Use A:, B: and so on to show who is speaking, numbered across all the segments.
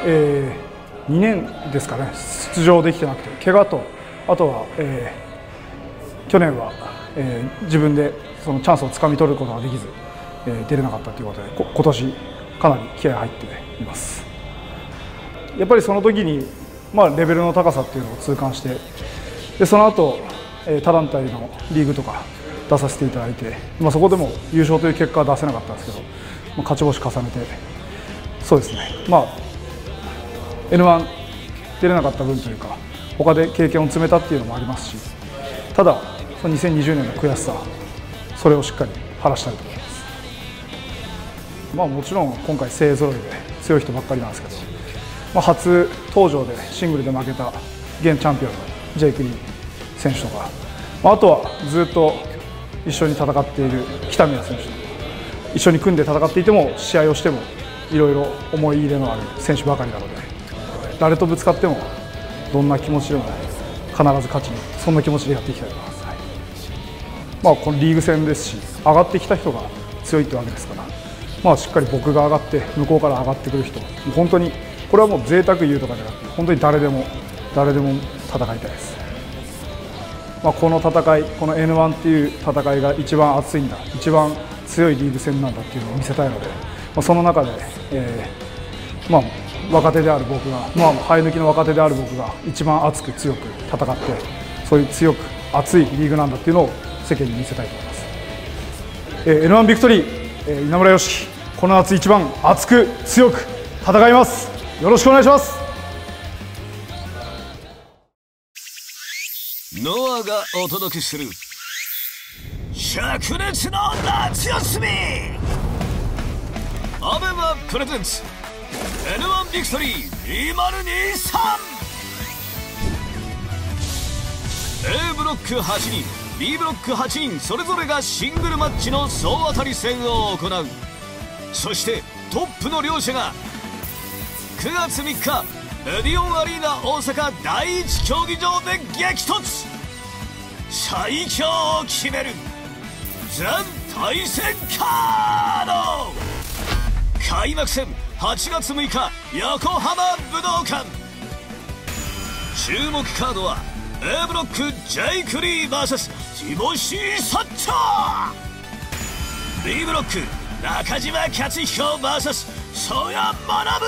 A: 2年ですかね、出場できてなくて、怪我と、あとは、去年は、自分でそのチャンスをつかみ取ることができず、出れなかったということで、今年かなり気合い入っています。やっぱりその時に、レベルの高さっていうのを痛感して、でその後、他団体のリーグとか出させていただいて、そこでも優勝という結果は出せなかったんですけど、勝ち星重ねて、そうですね、N1 出れなかった分というか、他で経験を積めたっていうのもありますし、ただ、その2020年の悔しさ、それをしっかり晴らしたいと思います。もちろん今回、精鋭揃いで強い人ばっかりなんですけど、初登場でシングルで負けた現チャンピオンのジェイク・リー選手とか、あとはずっと一緒に戦っている北宮選手とか、一緒に組んで戦っていても、試合をしてもいろいろ思い入れのある選手ばかりなので、誰とぶつかってもどんな気持ちでも必ず勝ちに、そんな気持ちでやっていきたいと思います。このリーグ戦ですし、上がってきた人が強いってわけですから、しっかり僕が上がって向こうから上がってくる人、本当にこれはもう贅沢言うとかじゃなくて、本当に誰でも戦いたいです。この戦い、この N1 っていう戦いが一番熱いんだ、一番強いリーグ戦なんだっていうのを見せたいので、その中で、若手である僕が、生え抜きの若手である僕が一番熱く強く戦って、そういう強く熱いリーグなんだっていうのを世間に見せたいと思います。N1 ビクトリー、稲村良樹、この夏一番熱く強く戦います。よろしくお願いします。
B: ノアがお届けする灼熱の夏休み、アベマプレゼンツ N1 ビクトリー 2023。 A ブロック8人 B ブロック8人それぞれがシングルマッチの総当たり戦を行う。そしてトップの両者が9月3日エディオンアリーナ大阪第一競技場で激突。最強を決める全対戦カード。開幕戦8月6日横浜武道館。注目カードは A ブロックジェイク・リー VS ティモシー・サッチャー。 B ブロック中島克彦 VS 曽谷学。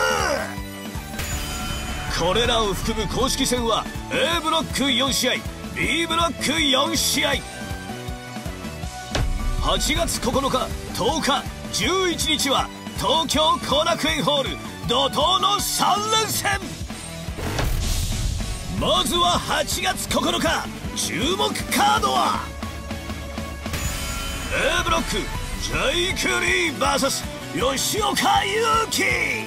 B: これらを含む公式戦は A ブロック4試合 B ブロック4試合。8月9日10日11日は東京後楽園ホール怒涛の3連戦。まずは8月9日、注目カードは A ブロックジェイク・リー VS 吉岡優輝。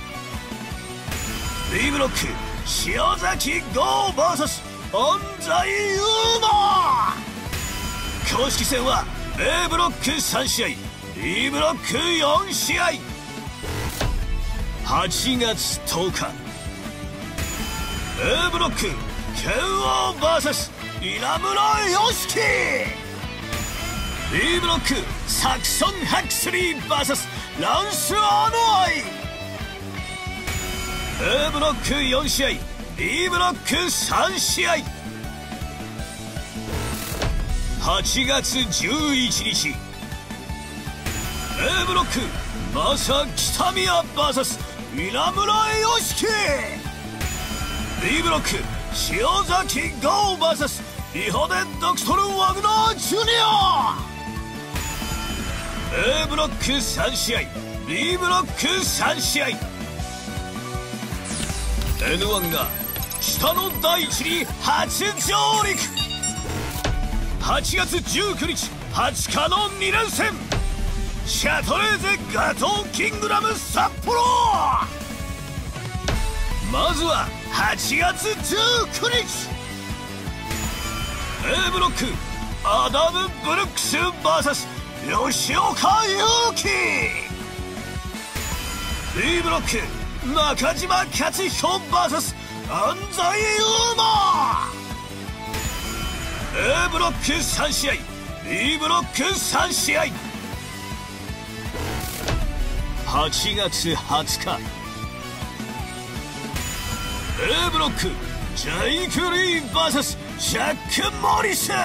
B: B ブロック塩崎豪 VS 安西優馬。公式戦は A ブロック3試合 B ブロック4試合。8月10日 A ブロック剣王 VS 稲村良樹。 B ブロックサクソン・ハクスリー VS ランス・アノアイ。 A ブロック4試合 B ブロック3試合。8月11日 A ブロックマサ北宮 VS 稲村良樹。 B ブロック塩崎豪 VS リホデ・ドクトル・ワグナー・ジュニア。 A ブロック3試合 B ブロック3試合。 N1 が北の大地に初上陸。8月19日8日の2連戦、シャトレーゼガトーキングダム札幌。まずは8月19日 A ブロックアダム・ブルックス VS 吉岡優輝。 B ブロック中島克彦 VS 安西優馬。 A ブロック3試合 B ブロック3試合。8月20日 A ブロックジェイク・リー VS ジャック・モリス。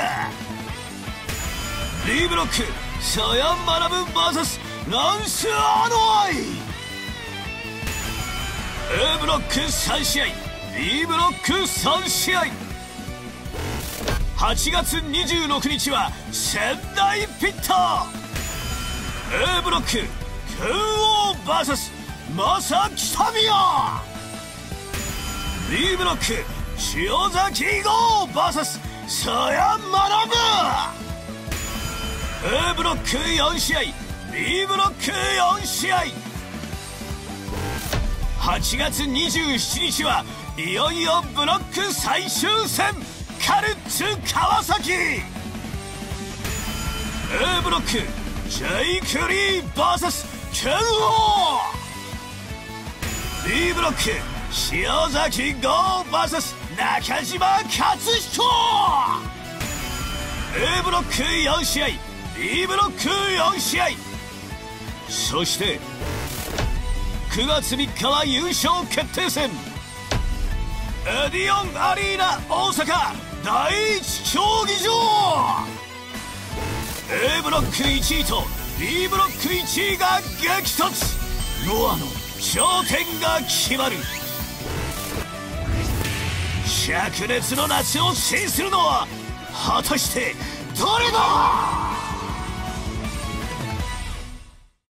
B: B ブロックサヤン・マナブ VS ランス・アノアイ。 A ブロック3試合 B ブロック3試合。8月26日は仙台ピット。 A ブロック空王 VS 正木民也。 B ブロック塩崎豪 VS サヤン・マナブ。 A ブロック4試合 B ブロック4試合。8月27日はいよいよブロック最終戦カルッツ川崎。 A ブロックジェイク・リー VS 拳王。 B ブロック塩崎豪 VS 中島克彦。 A ブロック4試合 B ブロック4試合。そして9月3日は優勝決定戦エディオンアリーナ大阪第一競技場。 A ブロック1位と B ブロック1位が激突。ノアの頂点が決まる。灼熱の夏を制するのは果たして誰だ。